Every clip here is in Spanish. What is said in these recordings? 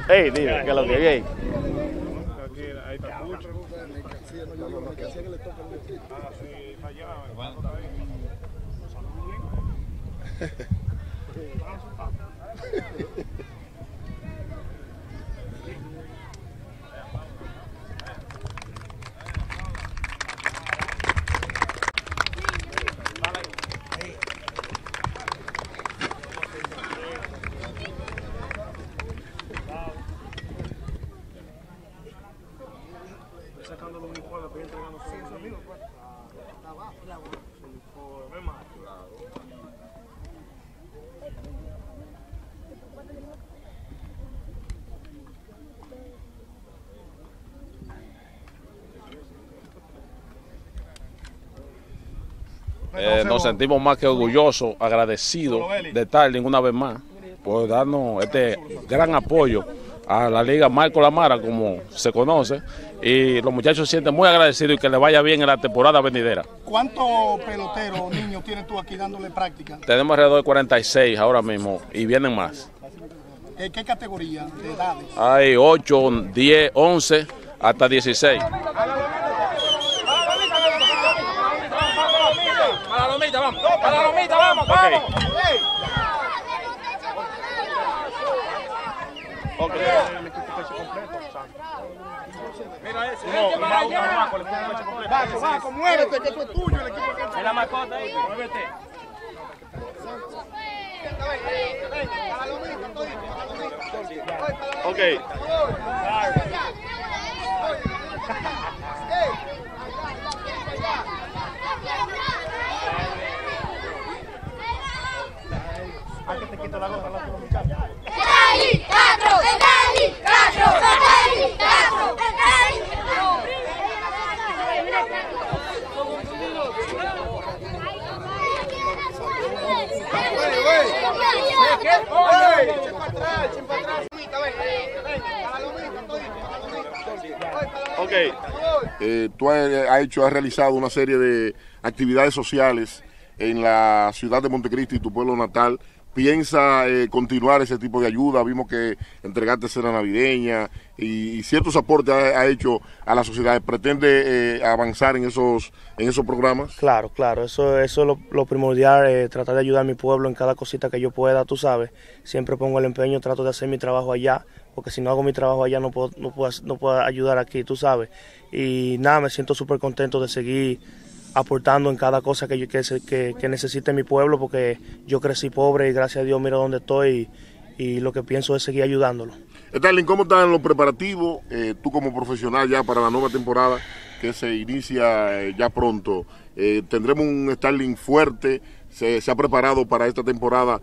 Hey, dime, que lo que hay. Aquí, ahí está Pucho. Ah, sí, está allá. Sacando los uniformes, pero entregando todo eso mismo. Uniforme, más. Nos sentimos más que orgullosos, agradecidos de Starling una vez más por darnos este gran apoyo a la Liga Marco Lamara, como se conoce, y los muchachos se sienten muy agradecidos y que les vaya bien en la temporada venidera. ¿Cuántos peloteros o niños tienes tú aquí dándole práctica? Tenemos alrededor de 46 ahora mismo y vienen más. ¿Qué categoría de edades? Hay 8, 10, 11 hasta 16. Para la lomita, vamos. Para la lomita, vamos, vamos. Okay. Mira ese. Vaco, muévete, que eso es tuyo, el equipo que Es la mascota ahí, muévete. Okay. ¿A qué te quito la gorra a los muchachos? ¡Dali, Castro! ¡Dali, Castro! ¡Dali, Castro! Okay. Tú has realizado una serie de actividades sociales en la ciudad de Montecristi y tu pueblo natal. ¿Piensa continuar ese tipo de ayuda? Vimos que entregaste cena navideña y ciertos aportes ha hecho a la sociedad. ¿Pretende avanzar en esos programas? Claro, eso es lo primordial, tratar de ayudar a mi pueblo en cada cosita que yo pueda, tú sabes. Siempre pongo el empeño, trato de hacer mi trabajo allá, porque si no hago mi trabajo allá no puedo ayudar aquí, tú sabes. Y nada, me siento súper contento de seguir aportando en cada cosa que necesite mi pueblo, porque yo crecí pobre y gracias a Dios mira dónde estoy y lo que pienso es seguir ayudándolo. Starling, ¿cómo están los preparativos? Tú como profesional ya para la nueva temporada que se inicia ya pronto, ¿tendremos un Starling fuerte? ¿Se ha preparado para esta temporada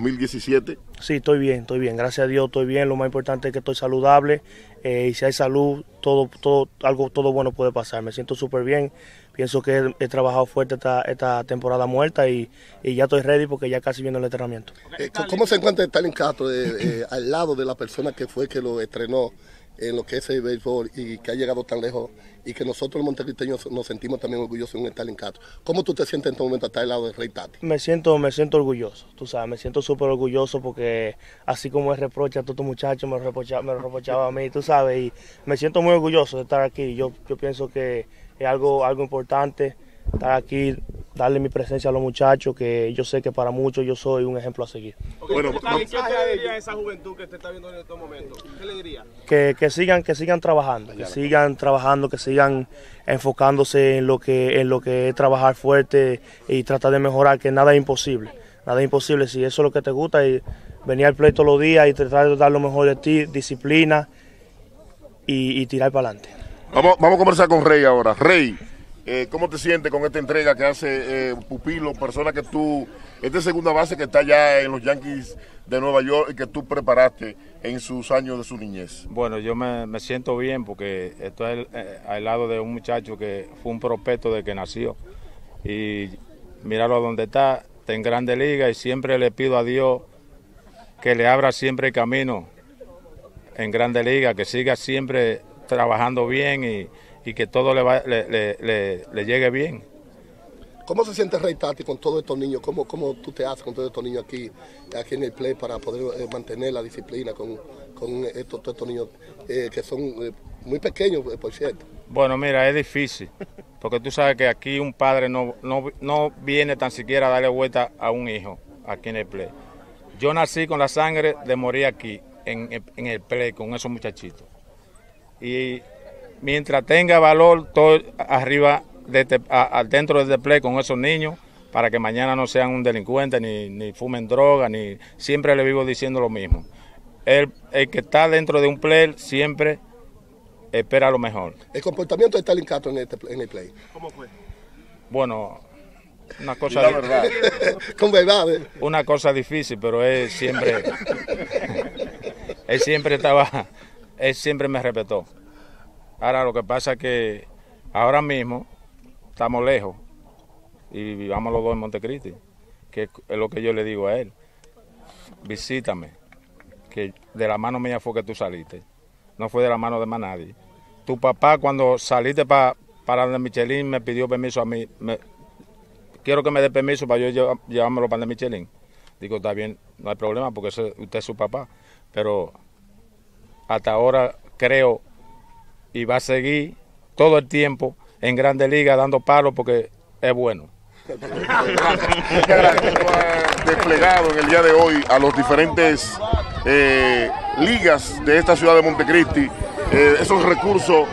2017? Sí, estoy bien, gracias a Dios estoy bien, lo más importante es que estoy saludable y si hay salud, todo bueno puede pasar, me siento súper bien, pienso que he trabajado fuerte esta temporada muerta y ya estoy ready porque ya casi viene el entrenamiento. ¿Cómo se encuentra Starling Castro al lado de la persona que fue que lo estrenó en lo que es el béisbol y que ha llegado tan lejos y que nosotros los montecristeños nos sentimos también orgullosos de un Starling Castro? ¿Cómo tú te sientes en este momento estar al lado del Rey Tati? Me siento orgulloso, tú sabes, me siento súper orgulloso porque así como él reprocha a todos estos muchachos, me reprochaba a mí, tú sabes, y me siento muy orgulloso de estar aquí. Yo pienso que es algo importante estar aquí, darle mi presencia a los muchachos, que yo sé que para muchos yo soy un ejemplo a seguir. Bueno, ¿qué le diría a esa juventud que te está viendo en estos momentos? ¿Qué le diría? Que sigan trabajando, que sigan enfocándose en lo que es trabajar fuerte y tratar de mejorar, que nada es imposible. Si eso es lo que te gusta, y venir al play todos los días y tratar de dar lo mejor de ti, disciplina y tirar para adelante. Vamos a conversar con Rey ahora. Rey, ¿cómo te sientes con esta entrega que hace Pupilo, persona que tú, esta segunda base que está ya en los Yankees de Nueva York y que tú preparaste en sus años de su niñez? Bueno, yo me siento bien porque estoy al lado de un muchacho que fue un prospecto de que nació y míralo donde está en Grande Liga, y siempre le pido a Dios que le abra siempre el camino en Grande Liga, que siga siempre trabajando bien y que todo le llegue bien. ¿Cómo se siente Rey Tati con todos estos niños? ¿Cómo tú te haces con todos estos niños aquí en el play para poder mantener la disciplina con todos estos niños que son muy pequeños, por cierto? Bueno, mira, es difícil, porque tú sabes que aquí un padre no viene tan siquiera a darle vuelta a un hijo aquí en el play. Yo nací con la sangre de morir aquí, en el play, con esos muchachitos. Y mientras tenga valor, todo arriba, dentro del play con esos niños, para que mañana no sean un delincuente, ni fumen droga, ni siempre le vivo diciendo lo mismo. El que está dentro de un play siempre espera lo mejor. El comportamiento de Stalin Castro en el play. ¿Cómo fue? Bueno, una cosa la verdad. Con verdad. Una cosa difícil, pero él siempre me respetó. Ahora lo que pasa es que ahora mismo estamos lejos y vivamos los dos en Montecristi, que es lo que yo le digo a él. Visítame, que de la mano mía fue que tú saliste, no fue de la mano de más nadie. Tu papá cuando saliste para la Michelin me pidió permiso a mí, quiero que me dé permiso para yo llevármelo para la Michelin. Digo, está bien, no hay problema porque usted es su papá, pero hasta ahora creo y va a seguir todo el tiempo en Grandes Ligas dando palos porque es bueno. Muchas gracias. Desplegado en el día de hoy a los diferentes ligas de esta ciudad de Montecristi, esos recursos.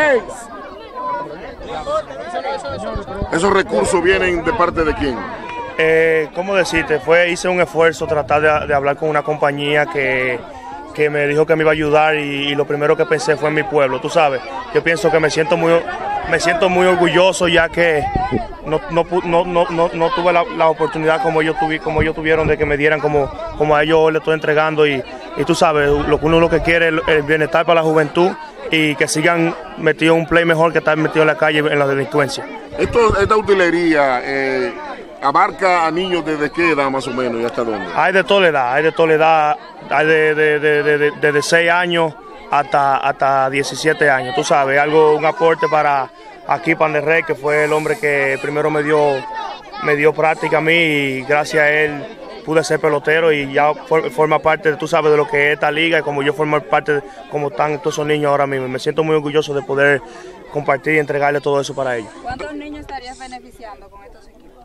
¿Esos recursos vienen de parte de quién? ¿Cómo decirte? Hice un esfuerzo tratar de hablar con una compañía que me dijo que me iba a ayudar y lo primero que pensé fue en mi pueblo, tú sabes. Yo pienso que me siento muy orgulloso ya que no tuve la oportunidad como ellos tuvieron de que me dieran como a ellos hoy le estoy entregando y tú sabes, uno lo que quiere es el bienestar para la juventud y que sigan metidos en un play mejor que estar metidos en la calle en la delincuencia. Esta utilería abarca a niños desde qué edad más o menos y hasta dónde? Hay de toda edad, hay desde 6 años hasta 17 años, tú sabes, un aporte para aquí Panderrey, que fue el hombre que primero me dio práctica a mí y gracias a él pude ser pelotero y ya forma parte, tú sabes, de lo que es esta liga y como yo formo parte de cómo están todos esos niños ahora mismo. Me siento muy orgulloso de poder compartir y entregarle todo eso para ellos. ¿Cuántos niños estarías beneficiando con estos equipos?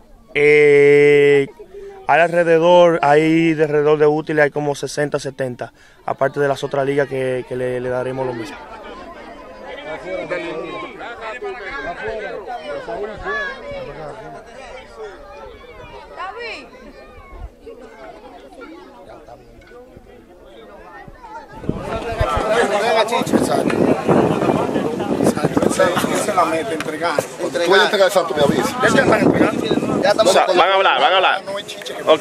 Hay alrededor de útiles, hay como 60, 70, aparte de las otras ligas que le daremos lo mismo. Se la mete, entregar. Voy a entregar el santo, me avisa. Ya están entregando. Ya estamos. Van a hablar. Ok.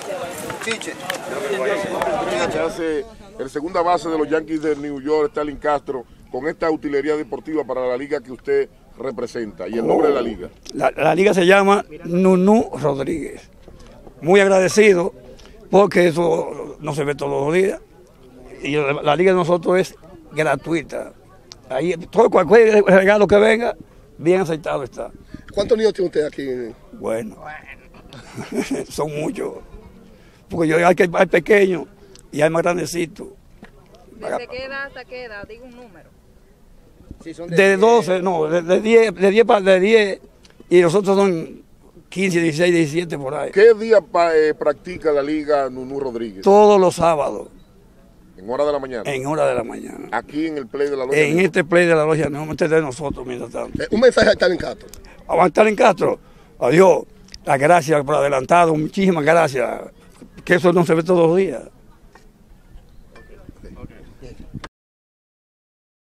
Hace el segunda base de los Yankees de New York, Stalin Castro, con esta utilería deportiva para la liga que usted representa. ¿Y el nombre de la liga? La liga se llama Nunú Rodríguez. Muy agradecido porque eso no se ve todos los días. Y la liga de nosotros es gratuita. Ahí cualquier regalo que venga, bien aceptado está. ¿Cuántos niños tiene usted aquí? Bueno, son muchos. Porque hay pequeños y hay más grandecitos. ¿Desde qué edad hasta qué edad? Digo un número. De 12, no, de 10 y nosotros son 15, 16, 17 por ahí. ¿Qué día practica la liga Nunú Rodríguez? Todos los sábados. ¿En hora de la mañana? En hora de la mañana. ¿Aquí en el play de la logia? En este play de la logia, no de nosotros mientras tanto. Un mensaje a Stalin Castro. A Stalin Castro, adiós, las gracias por adelantado, muchísimas gracias, que eso no se ve todos los días.